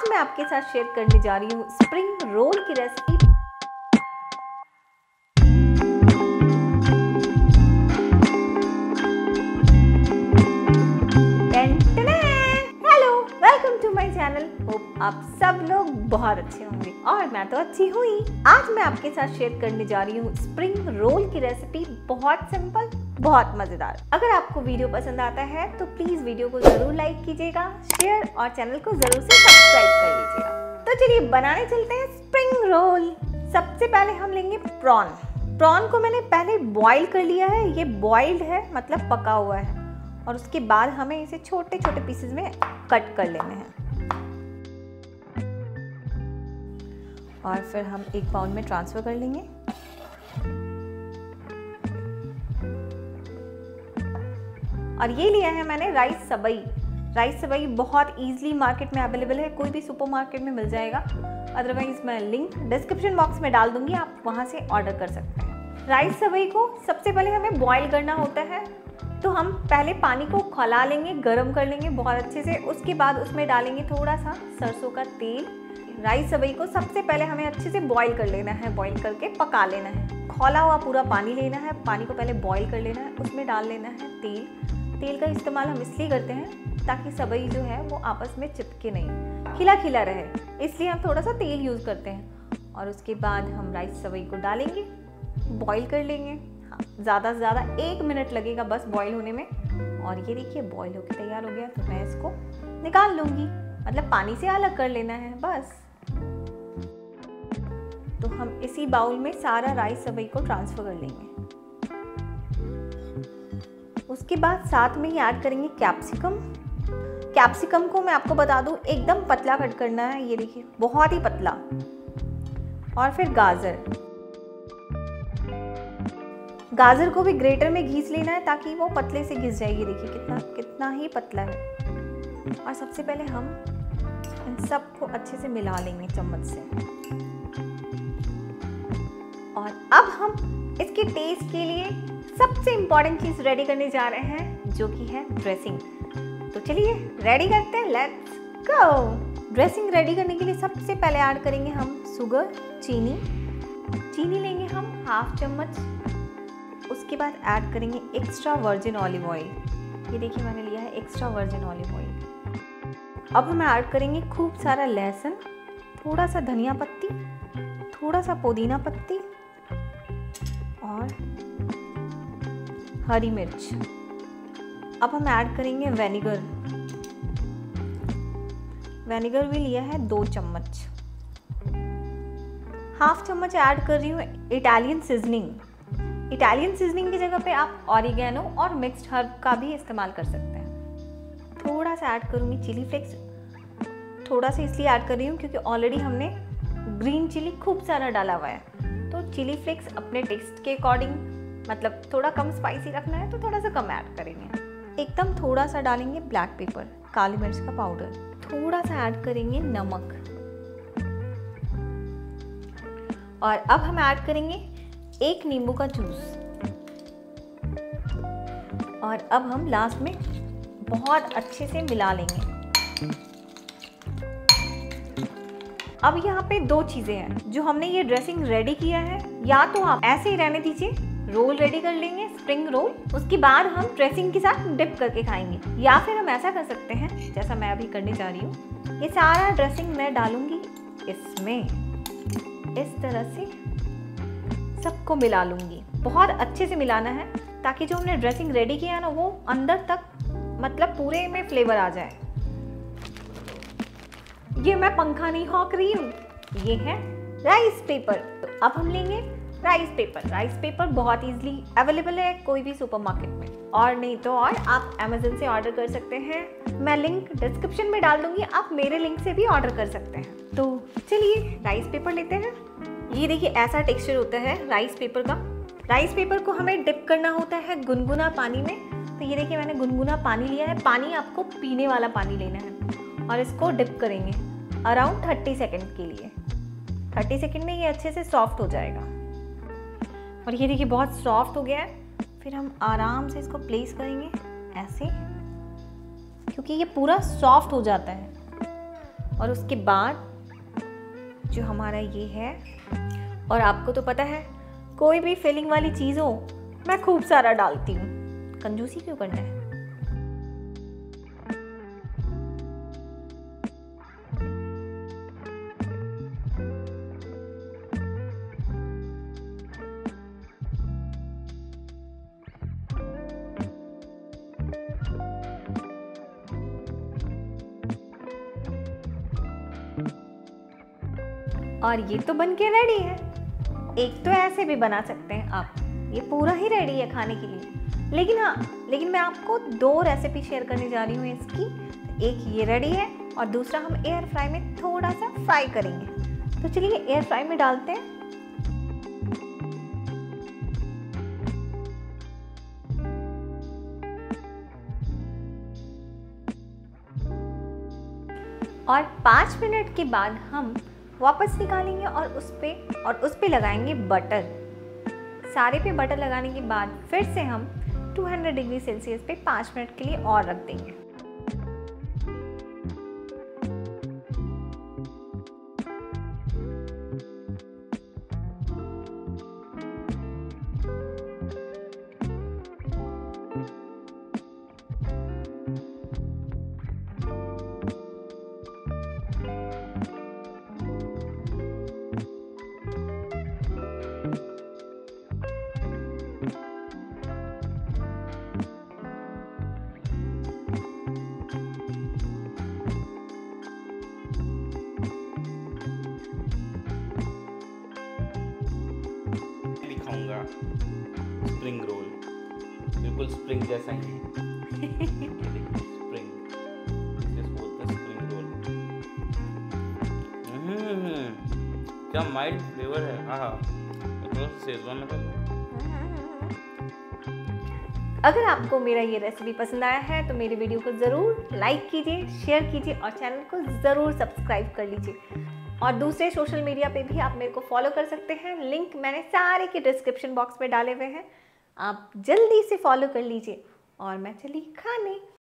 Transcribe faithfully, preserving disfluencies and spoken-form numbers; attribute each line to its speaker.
Speaker 1: मैं आपके साथ शेयर करने जा रही हूँ स्प्रिंग रोल की recipe. Hello, welcome to my channel. Hope आप सब लोग बहुत अच्छे होंगे और मैं तो अच्छी हूँ ही। आज मैं आपके साथ शेयर करने जा रही हूँ स्प्रिंग रोल की रेसिपी। बहुत सिंपल, बहुत मजेदार। अगर आपको वीडियो पसंद आता है तो प्लीज वीडियो को जरूर लाइक कीजिएगा, शेयर और चैनल को जरूर से सब्सक्राइब कर लीजिएगा। तो चलिए बनाने चलते हैं स्प्रिंग रोल। सबसे पहले हम लेंगे प्रॉन। प्रॉन को मैंने पहले बॉईल कर लिया है। ये बॉइल्ड है, मतलब पका हुआ है। और उसके बाद हमें इसे छोटे छोटे पीसेस में कट कर लेने हैं। और फिर हम एक बाउल में ट्रांसफर कर लेंगे। और ये लिया है मैंने राइस सबई। राइस सबई बहुत इजीली मार्केट में अवेलेबल है, कोई भी सुपर मार्केट में मिल जाएगा। अदरवाइज मैं लिंक डिस्क्रिप्शन बॉक्स में डाल दूंगी, आप वहां से ऑर्डर कर सकते हैं। राइस सबई को सबसे पहले हमें बॉईल करना होता है, तो हम पहले पानी को खौला लेंगे, गरम कर लेंगे बहुत अच्छे से। उसके बाद उसमें डालेंगे थोड़ा सा सरसों का तेल। राइस सबई को सबसे पहले हमें अच्छे से बॉईल कर लेना है, बॉईल करके पका लेना है। खौला हुआ पूरा पानी लेना है, पानी को पहले बॉईल कर लेना है, उसमें डाल लेना है तेल। तेल का इस्तेमाल हम इसलिए करते हैं ताकि सबई जो है वो आपस में चिपके नहीं, खिला खिला रहे, इसलिए हम थोड़ा सा तेल यूज़ करते हैं। और उसके बाद हम राइस सबई को डालेंगे, बॉईल कर लेंगे। हाँ, ज़्यादा से ज़्यादा एक मिनट लगेगा बस बॉईल होने में। और ये देखिए बॉईल होकर तैयार हो गया, तो मैं इसको निकाल लूँगी, मतलब पानी से अलग कर लेना है बस। तो हम इसी बाउल में सारा राइस सबई को ट्रांसफ़र कर लेंगे। उसके बाद साथ में ही ऐड करेंगे कैप्सिकम। कैप्सिकम को मैं आपको बता दूं एकदम पतला कट करना है, ये देखिए बहुत ही पतला। और फिर गाजर। गाजर को भी ग्रेटर में घिस लेना है ताकि वो पतले से घिस जाए। ये देखिए कितना कितना ही पतला है। और सबसे पहले हम इन सबको अच्छे से मिला लेंगे चम्मच से। और अब हम इसके टेस्ट के लिए सबसे इम्पॉर्टेंट चीज़ रेडी करने जा रहे हैं, जो कि है ड्रेसिंग। तो चलिए रेडी करते हैं, लेट्स गो। ड्रेसिंग रेडी करने के लिए सबसे पहले ऐड करेंगे हम शुगर, चीनी। चीनी लेंगे हम हाफ चम्मच। उसके बाद ऐड करेंगे एक्स्ट्रा वर्जिन ऑलिव ऑयल। ये देखिए मैंने लिया है एक्स्ट्रा वर्जिन ऑलिव ऑयल। अब हम ऐड करेंगे खूब सारा लहसुन, थोड़ा सा धनिया पत्ती, थोड़ा सा पुदीना पत्ती और हरी मिर्च। अब हम ऐड करेंगे वेनिगर। वेनिगर भी लिया है दो चम्मच। हाफ चम्मच ऐड कर रही हूँ इटालियन सीजनिंग। इटालियन सीजनिंग की जगह पे आप ऑरिगेनो और मिक्स्ड हर्ब का भी इस्तेमाल कर सकते हैं। थोड़ा सा ऐड करूँगी चिली फ्लेक्स। थोड़ा सा इसलिए ऐड कर रही हूँ क्योंकि ऑलरेडी हमने ग्रीन चिली खूब सारा डाला हुआ है, तो चिली फ्लेक्स अपने टेस्ट के अकॉर्डिंग, मतलब थोड़ा कम स्पाइसी रखना है तो थोड़ा सा कम ऐड करेंगे। एकदम थोड़ा सा डालेंगे ब्लैक पेपर, काली मिर्च का पाउडर। थोड़ा सा ऐड करेंगे नमक। और अब हम ऐड करेंगे एक नींबू का जूस। और अब हम लास्ट में बहुत अच्छे से मिला लेंगे। अब यहाँ पे दो चीजें हैं जो हमने ये ड्रेसिंग रेडी किया है। या तो आप ऐसे ही रहने दीजिए, रोल रेडी कर लेंगे स्प्रिंग रोल, उसके बाद हम ड्रेसिंग के साथ डिप करके खाएंगे। या फिर हम ऐसा कर सकते हैं जैसा मैं अभी करने जा रही हूँ, ये सारा ड्रेसिंग मैं डालूंगी इसमें, इस तरह से सबको मिला लूंगी। बहुत अच्छे से मिलाना है ताकि जो हमने ड्रेसिंग रेडी किया है ना वो अंदर तक, मतलब पूरे में फ्लेवर आ जाए। ये मैं पंखा नहीं हॉक रही हूँ, ये है राइस पेपर। तो अब हम लेंगे राइस पेपर। राइस पेपर बहुत इजीली अवेलेबल है कोई भी सुपरमार्केट में, और नहीं तो और आप अमेज़न से ऑर्डर कर सकते हैं। मैं लिंक डिस्क्रिप्शन में डाल दूंगी, आप मेरे लिंक से भी ऑर्डर कर सकते हैं। तो चलिए राइस पेपर लेते हैं। ये देखिए ऐसा टेक्सचर होता है राइस पेपर का। राइस पेपर को हमें डिप करना होता है गुनगुना पानी में। तो ये देखिए मैंने गुनगुना पानी लिया है। पानी आपको पीने वाला पानी लेना है और इसको डिप करेंगे अराउंड थर्टी सेकेंड के लिए। थर्टी सेकेंड में ये अच्छे से सॉफ्ट हो जाएगा। और ये देखिए बहुत सॉफ्ट हो गया है। फिर हम आराम से इसको प्लेस करेंगे ऐसे, क्योंकि ये पूरा सॉफ्ट हो जाता है। और उसके बाद जो हमारा ये है, और आपको तो पता है कोई भी फिलिंग वाली चीज़ हो मैं खूब सारा डालती हूँ, कंजूसी क्यों करना है। और ये तो बन के रेडी है। एक तो ऐसे भी बना सकते हैं आप, ये पूरा ही रेडी है खाने के लिए। लेकिन हाँ, लेकिन मैं आपको दो रेसिपी शेयर करने जा रही हूँ इसकी। एक ये रेडी है और दूसरा हम एयर फ्राई में थोड़ा सा फ्राई करेंगे। तो चलिए एयर फ्राई में डालते हैं। और पाँच मिनट के बाद हम वापस निकालेंगे और उस पे और उस पे लगाएंगे बटर। सारे पे बटर लगाने के बाद फिर से हम दो सौ डिग्री सेल्सियस पे पाँच मिनट के लिए और रख देंगे।
Speaker 2: दिखाऊंगा स्प्रिंग रोल, बिल्कुल स्प्रिंग जैसा ही स्प्रिंग, इसे बोलते हैं स्प्रिंग रोल। हम्म, क्या माइल्ड फ्लेवर है। हाँ, थोड़ा शेजवान लगा।
Speaker 1: अगर आपको मेरा ये रेसिपी पसंद आया है तो मेरे वीडियो को ज़रूर लाइक कीजिए, शेयर कीजिए और चैनल को ज़रूर सब्सक्राइब कर लीजिए। और दूसरे सोशल मीडिया पे भी आप मेरे को फॉलो कर सकते हैं, लिंक मैंने सारे के डिस्क्रिप्शन बॉक्स में डाले हुए हैं, आप जल्दी से फॉलो कर लीजिए। और मैं चली खाने।